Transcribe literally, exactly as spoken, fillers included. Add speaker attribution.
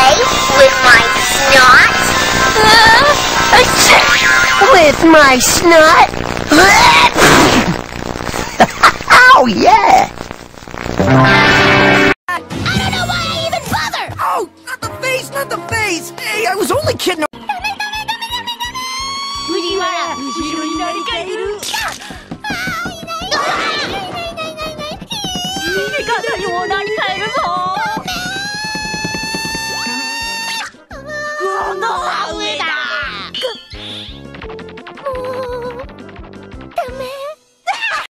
Speaker 1: play with my snot? Uh, with my snot? Oh, yeah!
Speaker 2: I don't know why I even bother! Oh, not the face, not the face! Hey, I was only kidding!